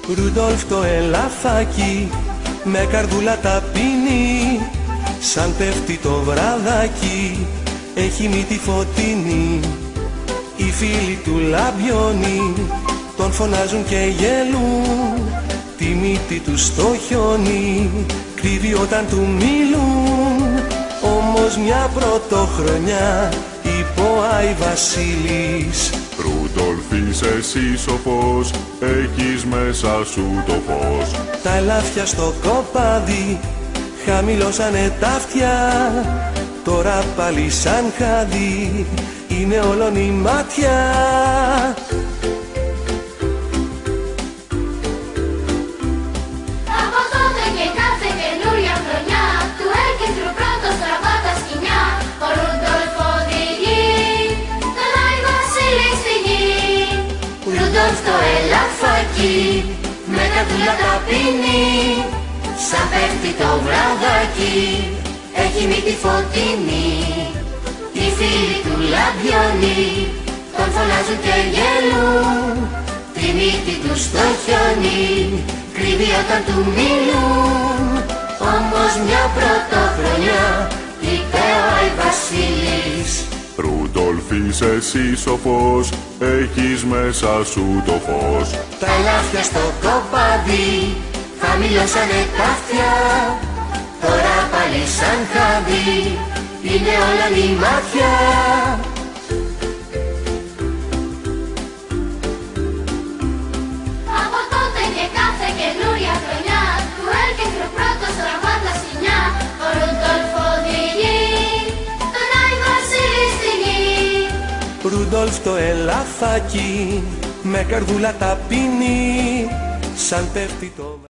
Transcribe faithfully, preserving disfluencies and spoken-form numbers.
Ρούντολφ το ελαφάκι με καρδούλα ταπεινή, σαν πέφτει το βραδάκι έχει μύτη φωτεινή. Οι φίλοι του λαμπιώνει τον φωνάζουν και γελούν, τη μύτη του στο χιόνι κρύβει όταν του μιλούν. Όμως μια πρωτοχρονιά είπε ο Άι Βασίλης, Ρούντολφ είσαι εσύ σοφός, έχεις μέσα σου το φως. τα ελάφια στο κοπάδι χαμηλώσανε τα αυτιά, τώρα πάλι σαν χάδι είναι όλον η μάτια. Από τότε και κάθε καινούρια χρονιά του έρκεντρου πρώτος τραβά τα σκοινιά. Ο Ρούντολφ οδηγεί τον Άι Βασίλη στη γη. Ρούντολφ το ελαφάκι με καρδούλα ταπεινή, σαν πέφτει το βραδάκι έχει μύτη φωτεινή. Οι φίλοι του λαμπιώνει τον φωνάζουν και γελούν, τη μύτη του στο χιόνι κρύβει όταν του μιλούν. Όμως μια πρωτοχρονιά είπε ο Άι Βασίλης, Ρούντολφ είσαι εσύ σοφός, έχεις μέσα σου το φως. Τα ελάφια στο κοπάδι χαμηλώσανε τα αυτιά, τώρα πάλι σαν χάδι είναι όλα η μάτια. από τότε και κάθε καινούρια χρονιά του έρκεντρου πρώτος τραβά τα σκοινιά. Ο Ρούντολφ οδηγεί τον Άι Βασίλη στη γη. Ρούντολφ το ελαφάκι με καρδούλα ταπεινή, σαν πέφτει το